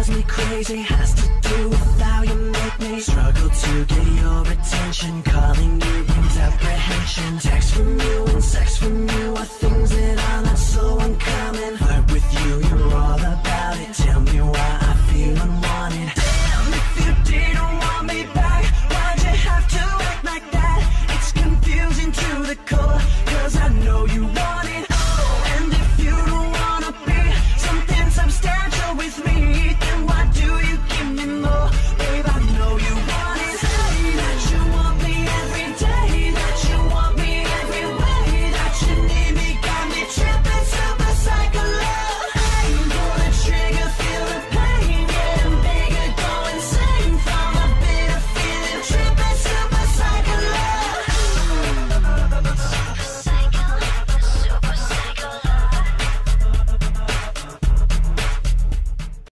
drives me crazy has to do with how you make me struggle to get your attention. Calling you brings apprehension. Text from you and sex from you are things that I